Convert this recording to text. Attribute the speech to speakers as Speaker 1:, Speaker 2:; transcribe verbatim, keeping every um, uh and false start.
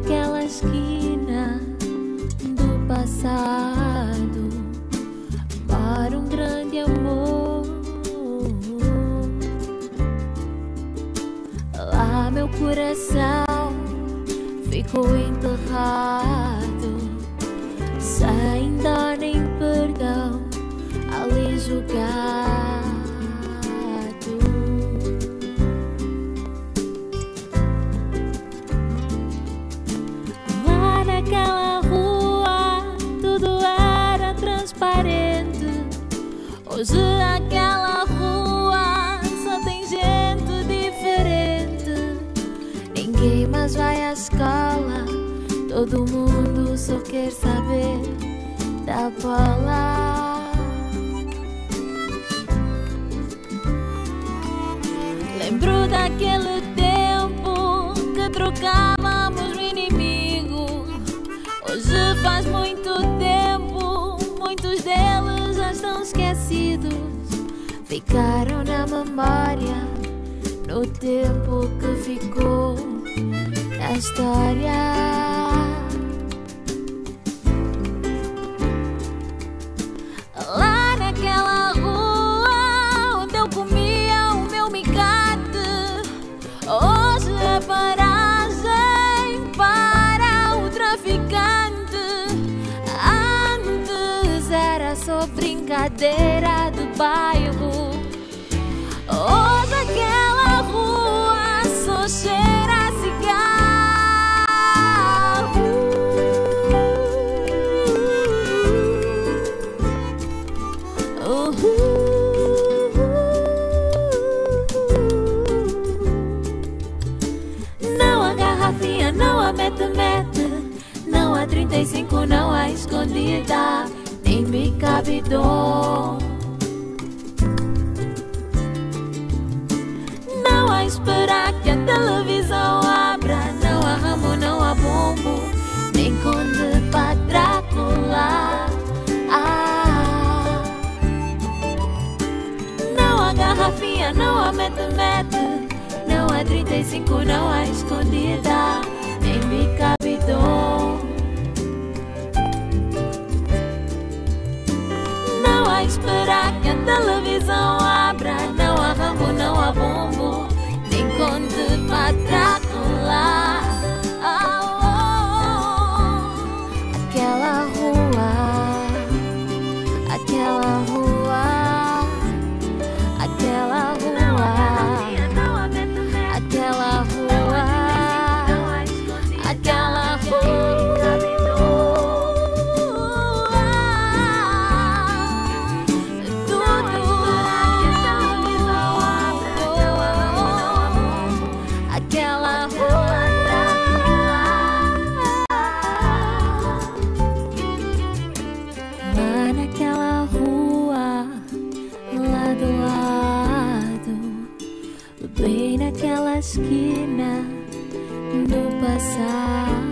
Speaker 1: naquela esquina do passado para um grande amor. Lá meu coração ficou enterrado, sem dar nem perdão, ali jogado. Lá naquela rua tudo era transparente. Hoje aquela rua só tem gente diferente. Ninguém mais vai à escola, todo mundo só quer saber da bola. Lembro daquele tempo que trocávamos o inimigo. Hoje faz muito tempo, muitos deles já estão esquecidos. Ficaram na memória, no tempo que ficou na história. Lá naquela rua onde eu comia o meu micate, hoje é paragem para o traficante. Antes era só brincadeira do bairro, hoje aquela rua só cheira a cigarro. Não há garrafinha, não há mete-mete, não há trinta e cinco, não há escondida, nem me cabe dom. Não há esperar que a televisão abra, não há Rambo, não há bombo, nem Conde pra Drácula. Ah, não há garrafinha, não há mete-mete, não há trinta e cinco, não há escondida, nem me cabe dom. Não há esperar que a televisão abra, não há Rambo, não há bombo, nem Conde pra Drácula. Ah, oh, oh. Aquela rua, aquela rua, aquela rua, aquela rua, aquela rua. Lá naquela rua, lá do lado, bem naquela esquina do passado.